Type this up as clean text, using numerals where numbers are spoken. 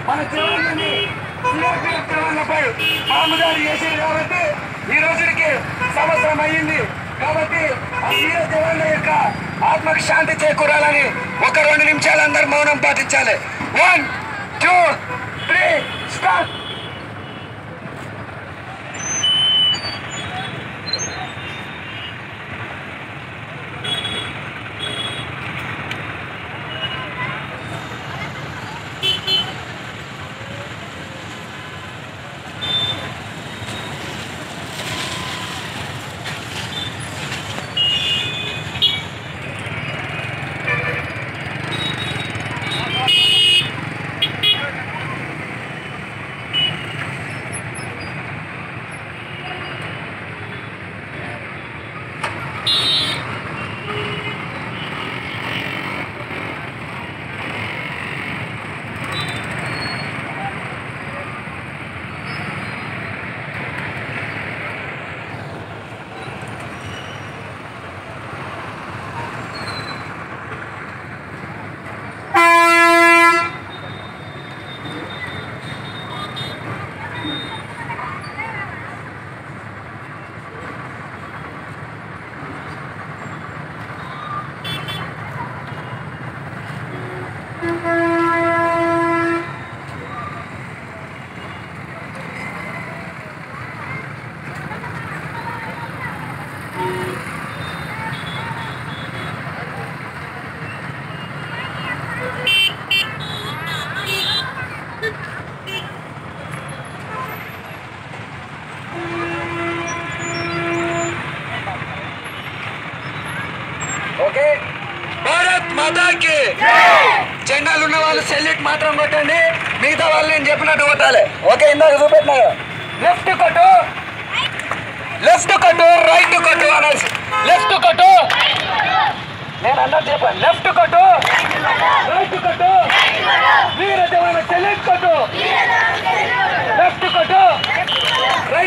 మన జవాన్లని సిఆర్పీఎఫ్ జవాన్లపై బాంబుదాడి చేసింది కాబట్టి ఈ రోజుకి సంవత్సరం అయ్యింది. కాబట్టి ఆ వీర జవాన్ల యొక్క ఆత్మకు శాంతి చేకూరాలని ఒక 2 నిమిషాలు అందరూ మౌనం పాటించాలి. 1 2 3 స్టార్ట్. ఓకే, భారత్ మాతాకి జెండాలు ఉన్న వాళ్ళు సెల్యూట్ మాత్రం కొట్టండి, మిగతా వాళ్ళు నేను చెప్పినట్టు కొట్టాలి. ఓకే, ఇందాక చూపెట్టినా లెఫ్ట్ కొట్టు, లెఫ్ట్ కొట్టు, రైట్ కొట్టు అనేసి. లెఫ్ట్ కొట్టు, నేను అన్నట్టు చెప్పాను. లెఫ్ట్ కొట్టు, రైట్ కొట్టు, వీర జవాన్ సెల్యూట్ కొట్టు. లెఫ్ట్ కొట్టు,